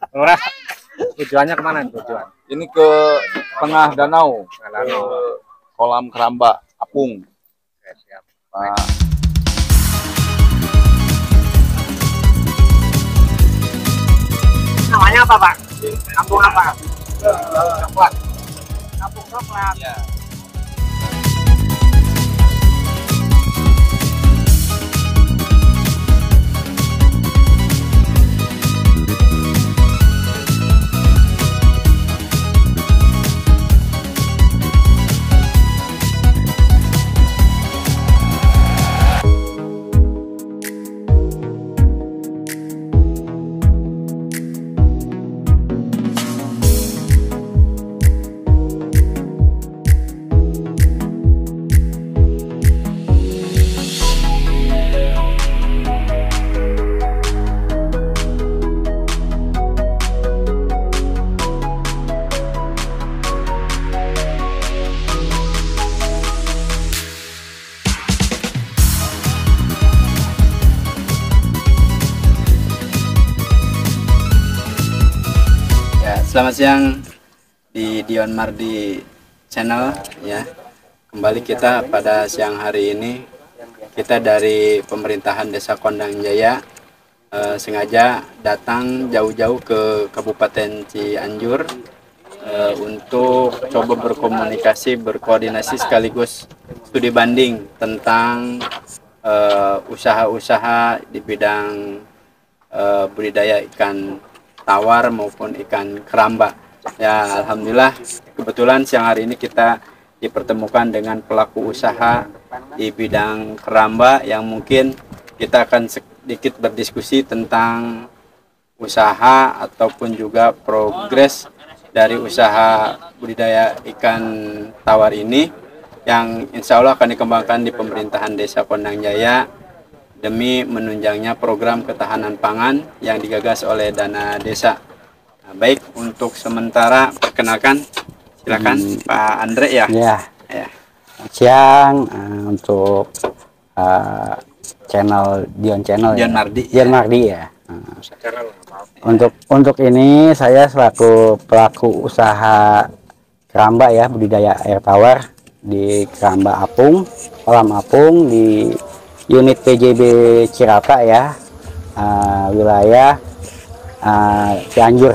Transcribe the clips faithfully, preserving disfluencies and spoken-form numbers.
Lurah. Tujuannya kemana tujuan? Ini ke tengah danau, Danau. ke kolam keramba apung. Oke, siap. Nah, Namanya apa, Pak? Kampung apa? Coklat. Kampung Coklat. ya. Selamat siang di Dion Mardi Channel ya. Kembali kita pada siang hari ini, kita dari pemerintahan Desa Kondang Jaya eh, sengaja datang jauh-jauh ke Kabupaten Cianjur eh, untuk coba berkomunikasi, berkoordinasi sekaligus studi banding tentang usaha-usaha di bidang eh, budidaya ikan tawar maupun ikan keramba. Ya, alhamdulillah kebetulan siang hari ini kita dipertemukan dengan pelaku usaha di bidang keramba yang mungkin kita akan sedikit berdiskusi tentang usaha ataupun juga progres dari usaha budidaya ikan tawar ini yang insya Allah akan dikembangkan di pemerintahan Desa Kondang Jaya demi menunjangnya program ketahanan pangan yang digagas oleh dana desa. Nah, baik, untuk sementara perkenalkan, silakan hmm. Pak Andre ya. Ya. Ya. Siang uh, untuk uh, channel Dion Channel. Dion ya. Mardi. Dion ya. Mardi ya. Uh, untuk untuk ini saya selaku pelaku usaha keramba ya, budidaya air tawar di Keramba Apung, kolam apung di unit P J B Cirata ya, uh, wilayah uh, Cianjur.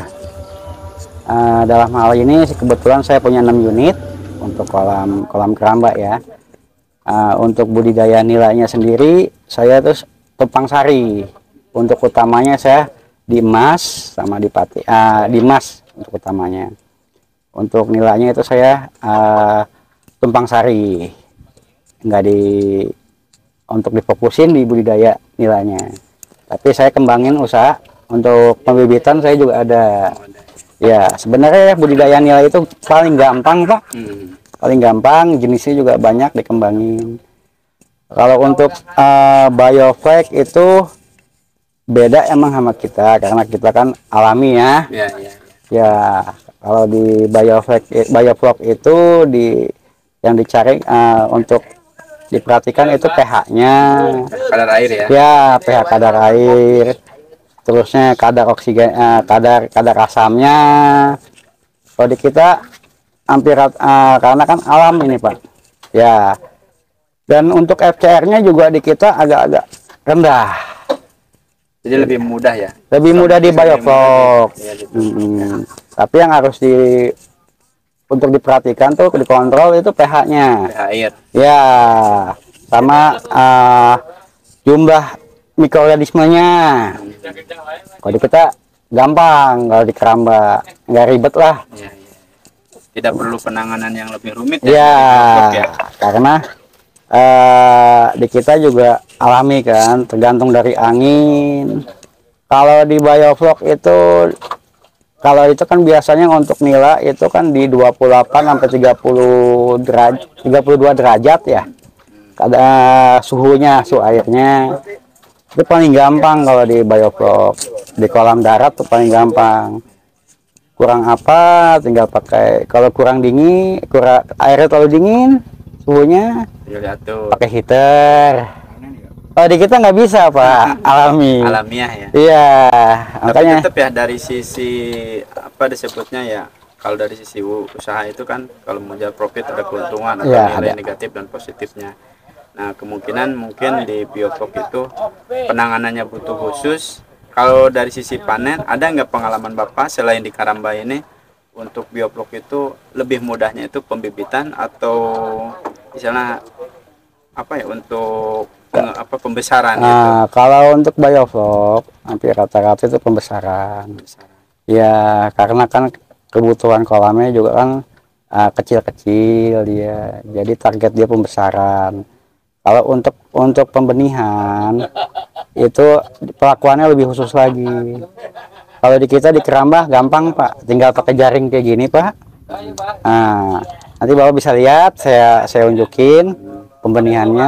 Uh, dalam hal ini kebetulan saya punya enam unit untuk kolam kolam keramba ya. Uh, untuk budidaya nilainya sendiri saya terus tumpang sari. Untuk utamanya saya di Mas sama di Pati, uh, di Mas untuk utamanya. Untuk nilainya itu saya uh, tumpang sari, nggak di untuk difokusin di budidaya nilainya, tapi saya kembangin usaha untuk pembibitan. Saya juga ada ya. Sebenarnya budidaya nilai itu paling gampang Pak, hmm. paling gampang, jenisnya juga banyak dikembangin. Kalau untuk uh, bioflag itu beda emang sama kita karena kita kan alami ya, ya, ya. Ya kalau di bioflag bioflag itu di yang dicari uh, untuk diperhatikan itu pH-nya, kadar air ya. Ya, pH kadar air. Terusnya kadar oksigen, eh, kadar kadar asamnya. Kalau di kita hampir uh, karena kan alam ini, Pak. Ya. Dan untuk F C R-nya juga di kita agak-agak rendah. Jadi lebih mudah ya. Lebih mudah di bioflok. Ya, gitu. Hmm. Tapi yang harus di untuk diperhatikan tuh dikontrol itu pH-nya. pH air. Ya, sama uh, jumlah mikroorganismenya. Kalau di kita gampang, kalau di keramba nggak ribet lah. Ya, ya. Tidak perlu penanganan yang lebih rumit ya. Ya, ya. Karena uh, di kita juga alami kan, tergantung dari angin. Kalau di bioflok itu kalau itu kan biasanya untuk nila itu kan di dua puluh delapan sampai tiga puluh derajat, tiga puluh dua derajat ya. Ada suhunya, suhu airnya. Itu paling gampang kalau di bioflok. Di kolam darat tuh paling gampang. Kurang apa tinggal pakai, kalau kurang dingin, kurang airnya terlalu dingin, suhunya pakai heater. Oh, di kita nggak bisa Pak, alami. alamiah ya. Iya, Tapi makanya. tetap ya dari sisi apa disebutnya ya, kalau dari sisi u- usaha itu kan kalau mau jual profit ada keuntungan atau Iya, nilai ada. negatif dan positifnya. Nah kemungkinan mungkin di biopok itu penanganannya butuh khusus. Kalau dari sisi panen, ada nggak pengalaman Bapak selain di Karamba ini untuk biopok itu lebih mudahnya itu pembibitan atau misalnya apa ya untuk penge- apa pembesaran gitu? Nah, kalau untuk bioflok, hampir rata-rata itu pembesaran. Pembesaran. Ya, karena kan kebutuhan kolamnya juga kan ah, kecil-kecil dia. Jadi target dia pembesaran. Kalau untuk untuk pembenihan itu pelakuannya lebih khusus lagi. Kalau di kita di Kerambah gampang Pak, tinggal pakai jaring kayak gini Pak. Nah, nanti Bapak bisa lihat, saya saya unjukin pembenihannya.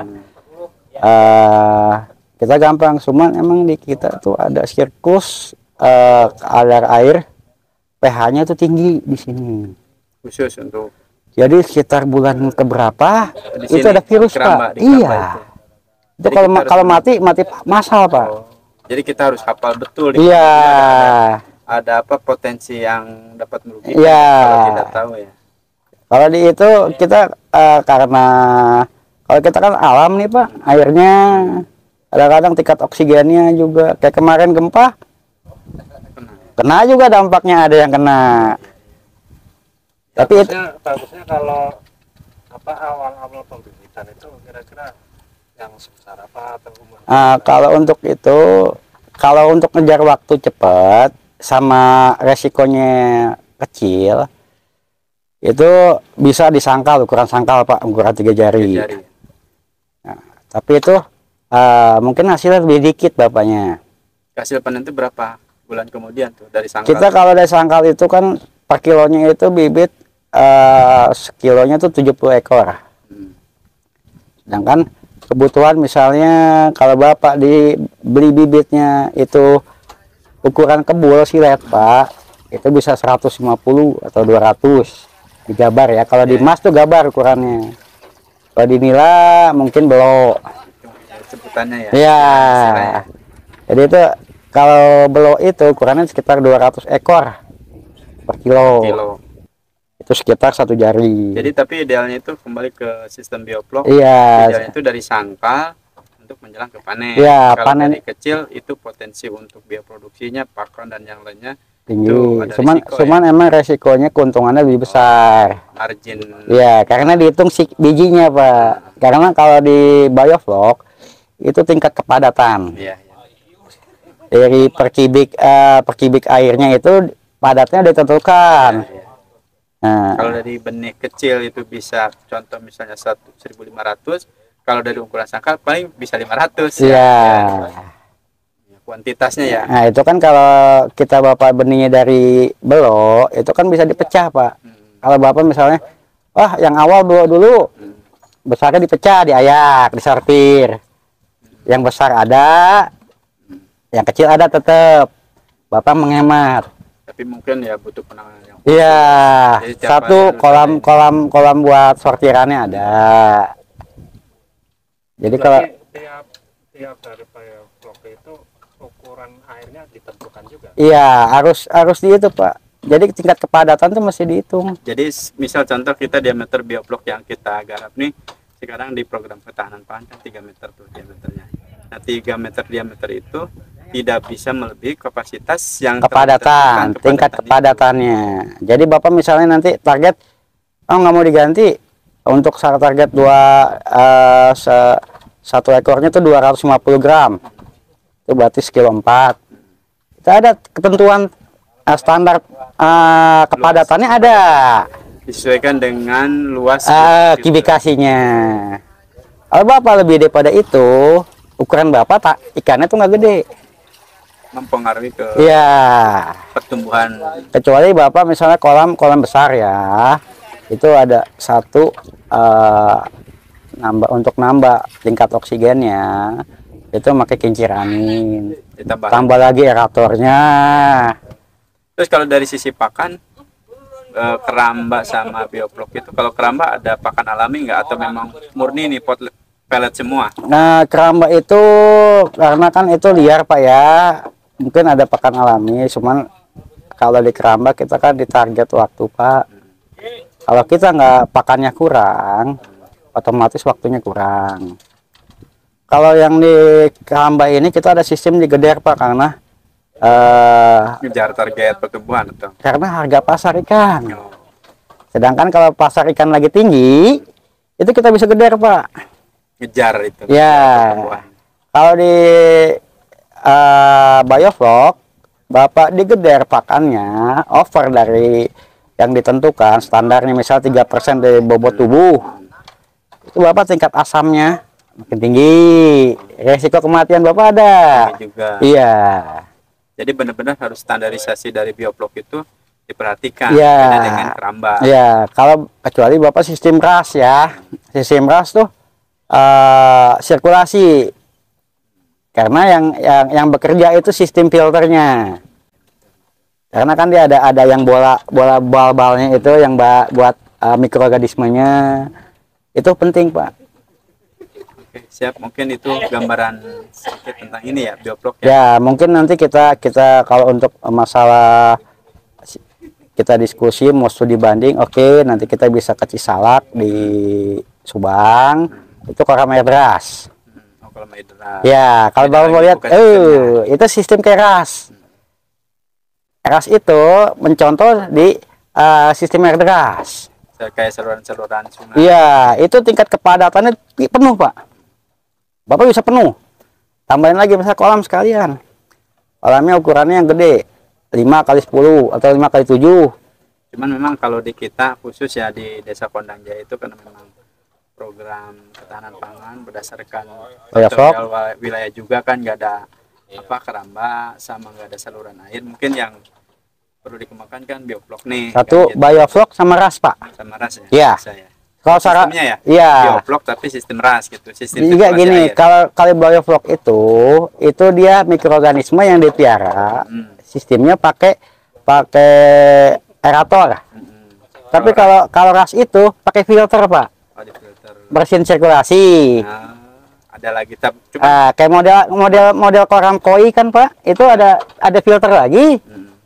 Eh, kita gampang, cuman emang di kita tuh ada sirkus eh, kadar air pH-nya tuh tinggi di sini. Khusus untuk Jadi sekitar bulan keberapa di itu sini, ada virus Keramba, Pak. di Keramba Iya. itu. Itu Jadi kalau kita ma- harus kalau men- mati mati massal Pak. Oh, jadi kita harus hafal betul di Iya. mana ada, ada apa potensi yang dapat merugikan Iya. kalau tidak tahu ya. Kalau di itu kita eh, karena kalau kita kan alam nih Pak, airnya kadang-kadang tingkat oksigennya juga kayak kemarin gempa kena juga dampaknya, ada yang kena. Tapi itu, bagusnya, bagusnya kalau apa awal-awal pembibitan itu kira-kira yang sebesar apa atau umur? ah, kalau untuk itu, kalau untuk ngejar waktu cepat sama resikonya kecil, itu bisa disangkal, ukuran sangkal Pak, ukuran tiga jari. Jari. Tapi itu ah, mungkin hasilnya lebih dikit bapaknya. Hasil panen itu berapa bulan kemudian tuh dari sangkal? Kita kalau dari sangkal itu kan per kilonya itu bibit eh sekilonya tuh tujuh puluh ekor. Hmm. Sedangkan kebutuhan misalnya kalau Bapak dibeli bibitnya itu ukuran kebul silet Pak, itu bisa seratus lima puluh atau dua ratus digabar ya. Kalau di emas tuh gabar ukurannya. Kalau di nila mungkin belok. Sebutannya ya. Iya. Istilahnya. Jadi itu kalau belok itu ukurannya sekitar dua ratus ekor per kilo. Kilo. Itu sekitar satu jari. Jadi tapi idealnya itu kembali ke sistem bioplock. Iya. Idealnya itu dari sangkal untuk menjelang ke panen. Iya, Kalau panen. dari kecil itu potensi untuk bioproduksinya, pakan dan yang lainnya Tinggi. itu ada Cuman risiko cuman emang resikonya keuntungannya lebih besar. margin. Iya, karena dihitung si bijinya, Pak. Karena kalau di bioflok itu tingkat kepadatan. Iya, iya. Dari per kubik eh, per kubik airnya itu padatnya ditentukan. Iya. Nah, Kalau dari benih kecil itu bisa contoh misalnya satu seribu lima ratus, kalau dari ukuran sangkal paling bisa lima ratus iya. ya. Kuantitasnya ya. Nah, itu kan kalau kita Bapak benihnya dari belok, itu kan bisa dipecah, Pak. Hmm. Kalau Bapak misalnya, wah yang awal dulu dulu, Hmm. besarnya dipecah, diayak, disortir. Yang besar ada, yang kecil ada tetap. Bapak menghemat. Tapi mungkin ya butuh penanganan yang Iya, Jadi tiap satu hari harus kolam ada ini. kolam kolam buat sortirannya ada. Jadi kalau Berarti tiap tiap dari bioflok itu ukuran airnya ditentukan juga. iya harus harus di itu Pak. Jadi tingkat kepadatan tuh mesti dihitung. Jadi s- misal contoh kita diameter bioblok yang kita garap nih sekarang di program ketahanan pangan kan tiga meter tuh diameternya. Nah tiga meter diameter itu tidak bisa melebihi kapasitas yang telah Kepadatan, ditentukan tingkat kepadatan itu. kepadatannya. Jadi Bapak misalnya nanti target oh nggak mau diganti untuk sa- target dua eh, se- satu ekornya tuh dua ratus lima puluh gram. Itu berarti sekilo empat. Kita ada ketentuan eh, standar eh, kepadatannya ada. Disesuaikan dengan luas Ah, gitu. kibikasinya. Kalau Bapak lebih daripada itu, ukuran Bapak tak ikannya tuh nggak gede. mempengaruhi ke Iya. pertumbuhan. Kecuali Bapak misalnya kolam kolam besar ya, itu ada satu eh, nambah untuk nambah tingkat oksigennya itu pakai kincir angin. Ditambah. Tambah lagi aeratornya. Terus kalau dari sisi pakan eh, keramba sama bioblok itu, kalau keramba ada pakan alami nggak atau memang murni nih pot pelet semua. Nah, keramba itu karena kan itu liar Pak ya, mungkin ada pakan alami, cuman kalau di keramba kita kan ditarget waktu Pak. Kalau kita nggak pakannya kurang, otomatis waktunya kurang. Kalau yang di keramba ini kita ada sistem digeder Pak, karena eh, Ngejar target pertumbuhan atau? karena harga pasar ikan. Oh, Sedangkan kalau pasar ikan lagi tinggi, itu kita bisa geder Pak. ngejar itu. Ya, pertumbuhan. kalau di uh, bioflok, Bapak digeder pakannya over dari yang ditentukan, standarnya misal tiga persen dari bobot tubuh. Itu Bapak tingkat asamnya makin tinggi, resiko kematian Bapak ada. Ini juga. Iya. Jadi benar-benar harus standarisasi dari bioflok itu diperhatikan. Iya. Beda dengan keramba. Iya, kalau kecuali Bapak sistem ras ya. Sistem ras tuh uh, sirkulasi. Karena yang yang yang bekerja itu sistem filternya. Karena kan dia ada ada yang bola bola bal-balnya itu yang ba, buat uh, mikroorganismenya. Itu penting, Pak. Oke, siap. Mungkin itu gambaran sedikit tentang ini ya, bioflok ya. Ya, mungkin nanti kita kita kalau untuk masalah kita diskusi mau studi banding, oke, nanti kita bisa ke Cisalak di Subang, itu kolam air deras. Hmm, oh, kalau maidra. Ya, kalau Beda Bapak mau lagi lihat, bukan eh, sistemnya. itu sistem keras. Keras itu mencontoh di uh, sistem air deras. Kayak saluran-saluran sungai. Iya, itu tingkat kepadatannya penuh, Pak. Bapak bisa penuh. Tambahin lagi misalnya kolam sekalian. Kolamnya ukurannya yang gede, lima kali sepuluh atau lima kali tujuh. Cuman memang kalau di kita khusus ya di Desa Kondang Jaya itu karena memang program ketahanan pangan berdasarkan Bioflok. faktor wilayah- wilayah juga kan nggak ada apa keramba sama nggak ada saluran air. Mungkin yang perlu dikembangkan kan bioflok nih. Satu kan gitu. bioflok sama ras, Pak. Sama ras ya. Iya. Bisa ya. Kalau cara Sistemnya ya. iya. Bioflok tapi sistem ras gitu. Sistem Juga sirkulasi gini, air. kalau kalau bioflok itu itu dia mikroorganisme yang dipiara, Hmm. sistemnya pakai pakai aerator. Hmm. Tapi kalau kalau ras itu pakai filter, Pak. Oh, di filter. Bersihin sirkulasi. Nah, ada lagi tapi cuma Ah, kayak model model model koram koi kan, Pak. Itu ada ada filter lagi. Hmm.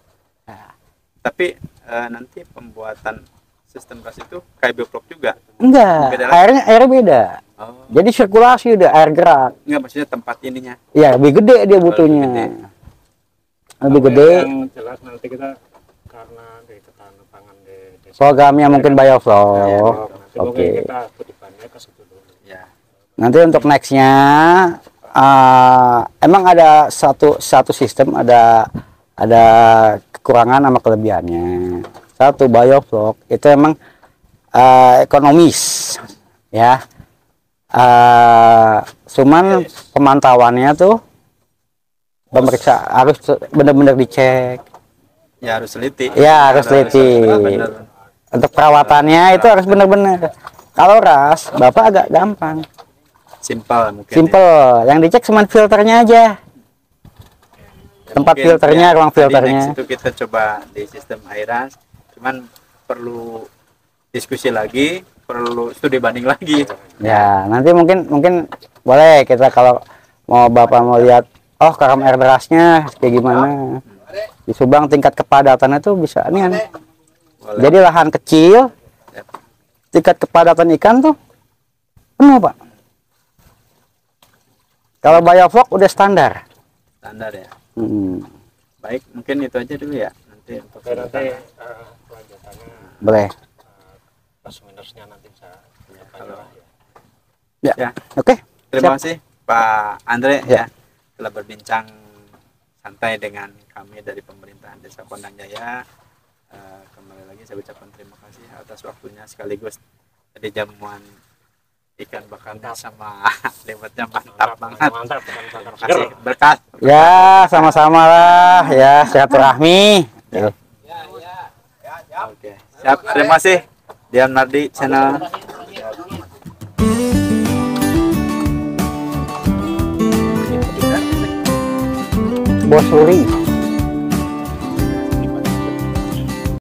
Tapi eh, nanti pembuatan sistem ras itu kayak bioflok juga. Enggak, Beda lagi. airnya airnya beda. Oh, Jadi sirkulasi udah air gerak. enggak maksudnya tempat ininya. Ya, lebih gede dia butuhnya. gede. Lebih Kalau gede. yang jelas nanti kita karena di ketahanan pangan di desa Programnya mungkin bioflok. nanti mungkin Oke. kita kedepannya ke situ dulu. Ya. Nanti untuk nextnya, uh, emang ada satu satu sistem ada ada kekurangan sama kelebihannya. Satu bioflok itu emang uh, ekonomis, ya. Uh, cuman pemantauannya tuh pemeriksa harus benar-benar dicek. Ya harus teliti. Ya, harus teliti. benar-benar. Untuk perawatannya itu harus benar-benar. Kalau ras, Bapak agak gampang. Simpel mungkin. Simple, yang dicek cuma filternya aja, ya. tempat Mungkin, filternya, ya, ruang tadi filternya. next itu kita coba di sistem airan, cuman perlu diskusi lagi, perlu studi banding lagi. Ya, nanti mungkin mungkin boleh kita kalau mau Bapak mau lihat, oh kolam air derasnya kayak gimana. Di Subang tingkat kepadatannya tuh bisa nih kan. Boleh. Jadi lahan kecil, Ya. tingkat kepadatan ikan tuh penuh, Pak. Kalau bioflok udah standar. Standar ya. Hmm, Baik, mungkin itu aja dulu ya. Nanti untuk Oke, nanti eh, kelanjutannya boleh. plus minusnya nanti bisa kalau Ya. ya. Oke. Terima Siap. kasih Pak Andre Ya. ya telah berbincang santai dengan kami dari pemerintahan Desa Kondang Jaya. Eh, kembali lagi saya ucapkan terima kasih atas waktunya sekaligus tadi jamuan ikan bakarnya sama lewatnya mantap banget. mantap mantap Terima kasih berkat. Ya, sama-sama lah ya, silaturahmi. Ya. Oke, siap. Terima kasih Dian Mardi channel. Bos Suri.